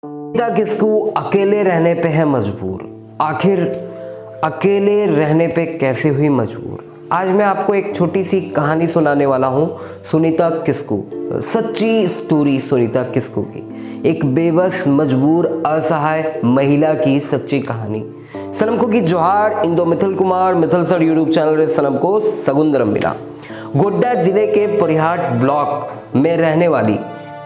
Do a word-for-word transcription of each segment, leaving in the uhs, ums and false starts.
सुनीता किस्कू अकेले रहने पे है मजबूर। आखिर अकेले रहने पे कैसे हुई मजबूर? आज मैं आपको एक छोटी सी कहानी सुनाने वाला हूँ सुनीता किस्कू, सच्ची स्टोरी सुनीता किस्कू की, एक बेबस मजबूर असहाय महिला की सच्ची कहानी। सनम को की जोहार, इंदो Mithil Kumar Mithil sir YouTube channel रे सनम को सगुंदरम मिला। गोड्डा जिले के परिहाट ब्लॉक में रहने वाली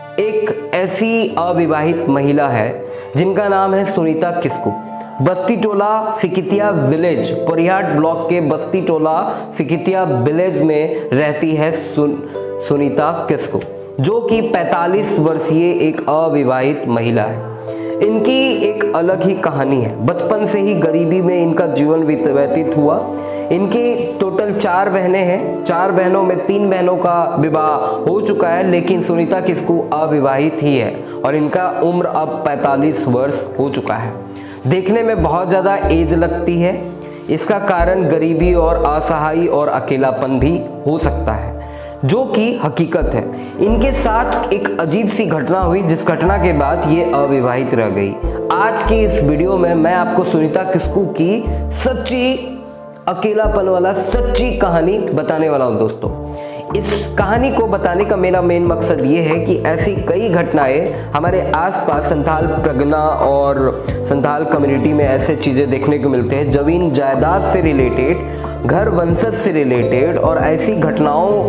एक ऐसी अविवाहित महिला है जिनका नाम है सुनीता किस्कू। बस्ती टोला सिकितिया विलेज, परिहाट ब्लॉक के बस्ती टोला सिकितिया विलेज में रहती है सुन, सुनीता किस्कू, जो कि पैंतालीस वर्षीय एक अविवाहित महिला है। इनकी एक अलग ही कहानी है। बचपन से ही गरीबी में इनका जीवन व्यतीत हुआ। इनकी टोटल चार बहनें हैं। चार बहनों में तीन बहनों का विवाह हो चुका है, लेकिन सुनीता किस्कू अविवाहित ही है और इनका उम्र अब पैंतालीस वर्ष हो चुका है। देखने में बहुत ज़्यादा एज लगती है। इसका कारण गरीबी और असहाय और अकेलापन भी हो सकता है, जो कि हकीकत है। इनके साथ एक अजीब सी घटना हुई, जिस घटना के बाद ये अविवाहित रह गई। आज की इस वीडियो में मैं आपको सुनीता किस्कू की सच्ची अकेलापन वाला सच्ची कहानी बताने वाला हूँ दोस्तों। इस कहानी को बताने का मेरा मेन मकसद ये है कि ऐसी कई घटनाएं हमारे आसपास संथाल प्रगना और संथाल कम्युनिटी में ऐसे चीज़ें देखने को मिलते हैं, जमीन जायदाद से रिलेटेड, घर वंशज से रिलेटेड, और ऐसी घटनाओं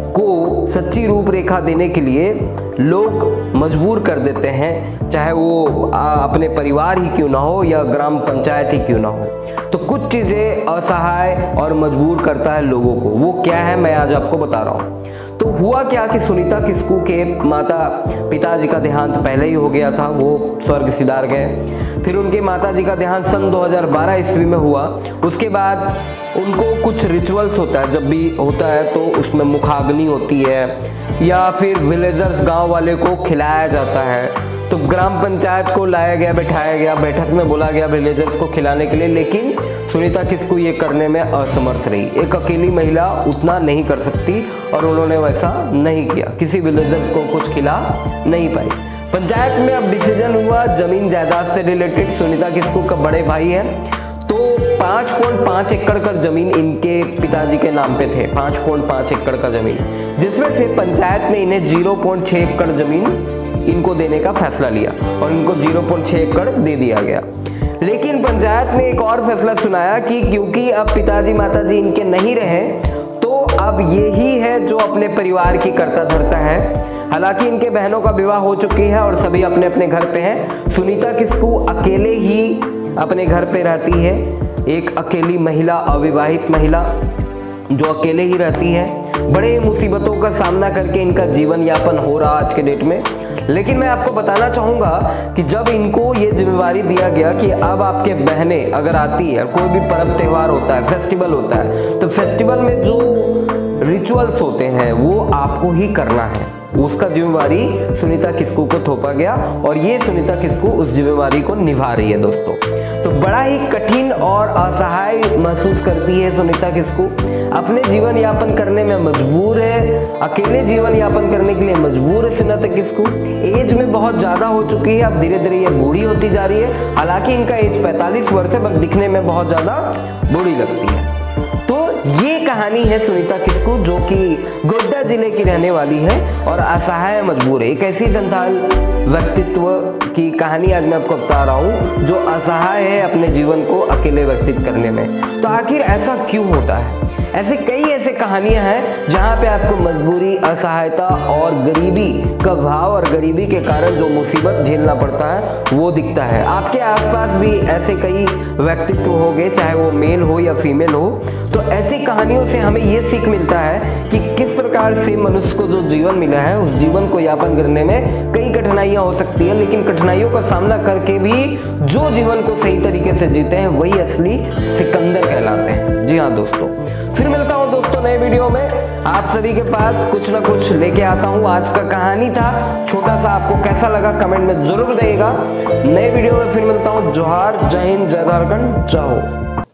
को सच्ची रूपरेखा देने के लिए लोग मजबूर कर देते हैं, चाहे वो आ, अपने परिवार ही क्यों ना हो या ग्राम पंचायत ही क्यों ना हो। तो कुछ चीज़ें असहाय और मजबूर करता है लोगों को। वो क्या है मैं आज आपको बता रहा हूँ। तो हुआ क्या कि सुनीता किस्कू के माता पिताजी का देहांत पहले ही हो गया था, वो स्वर्ग सिधार गए। फिर उनके माताजी का देहांत सन दो हज़ार बारह ईस्वी में हुआ। उसके बाद उनको कुछ रिचुअल्स होता है, जब भी होता है तो उसमें मुखाग्नि होती है या फिर विलेजर्स गांव वाले को खिलाया जाता है। तो ग्राम पंचायत को लाया गया, बैठाया गया, बैठक में बोला गया विलेजर्स को खिलाने के लिए, लेकिन सुनीता किस्कू ये करने में असमर्थ रही। एक अकेली महिला उतना नहीं कर सकती और उन्होंने वैसा नहीं किया, किसी विलेजर्स को कुछ खिला नहीं पाई। पंचायत में अब डिसीजन हुआ जमीन जायदाद से रिलेटेड। सुनीता किस्कू का बड़े भाई है, तो पाँच पॉइंट पाँच एकड़ का जमीन इनके पिताजी के नाम पे थे, पाँच पॉइंट पाँच एकड़ का जमीन, जिसमें से पंचायत ने इन्हें जीरो पॉइंट छह एकड़ जमीन इनको देने का फैसला लिया और इनको जीरो पॉइंट छह एकड़ दे दिया गया। लेकिन पंचायत ने एक और फैसला सुनाया कि क्योंकि अब पिताजी माताजी इनके नहीं रहे, तो अब यही है जो अपने परिवार की करता धरता है। हालांकि इनके बहनों का विवाह हो चुकी है और सभी अपने अपने घर पे हैं। सुनीता किस्कू अकेले ही अपने घर पे रहती है, एक अकेली महिला, अविवाहित महिला जो अकेले ही रहती है। बड़े मुसीबतों का सामना करके इनका जीवन यापन हो रहा आज के डेट में। लेकिन मैं आपको बताना चाहूँगा कि जब इनको ये जिम्मेवारी दिया गया कि अब आपके बहनें अगर आती है, कोई भी पर्व त्यौहार होता है, फेस्टिवल होता है, तो फेस्टिवल में जो रिचुअल्स होते हैं वो आपको ही करना है, उसका जिम्मेवारी सुनीता किस्कू को थोपा गया और ये सुनीता किस्कू उस जिम्मेवारी को निभा रही है दोस्तों। तो बड़ा ही कठिन और असहाय महसूस करती है सुनीता किस्कू, अपने जीवन यापन करने में मजबूर है, अकेले जीवन यापन करने के लिए मजबूर है सुनीता किस्कू। एज में बहुत ज़्यादा हो चुकी है, अब धीरे धीरे ये बूढ़ी होती जा रही है। हालांकि इनका एज पैंतालीस वर्ष है, बस दिखने में बहुत ज़्यादा बूढ़ी लगती है। तो ये कहानी है सुनीता किस्कू, जो कि गोड्डा जिले की रहने वाली है और असहाय मजबूर है। एक ऐसी संथाल व्यक्तित्व की कहानी आज मैं आपको बता रहा हूँ जो असहाय है अपने जीवन को अकेले व्यतीत करने में। तो आखिर ऐसा क्यों होता है? ऐसे कई ऐसे कहानियां हैं जहां पे आपको मजबूरी, असहायता और गरीबी का भाव और गरीबी के कारण जो मुसीबत झेलना पड़ता है वो दिखता है। आपके आसपास भी ऐसे कई व्यक्तित्व होंगे, चाहे वो मेल हो या फीमेल हो। तो ऐसी कहानियों से हमें ये सीख मिलता है कि किस प्रकार से मनुष्य को जो जीवन मिला है उस जीवन को यापन करने में कई कठिनाइयां हो सकती है, लेकिन कठिनाइयों का सामना करके भी जो जीवन को सही तरीके से जीते हैं वही असली सिकंदर कहलाते हैं। जी हाँ दोस्तों, फिर मिलता हूँ दोस्तों नए वीडियो में। आप सभी के पास कुछ ना कुछ लेके आता हूँ। आज का कहानी था छोटा सा, आपको कैसा लगा कमेंट में जरूर देगा। नए वीडियो में फिर मिलता हूँ। जोहार, जय हिंद, जय झारखंड, जय हो।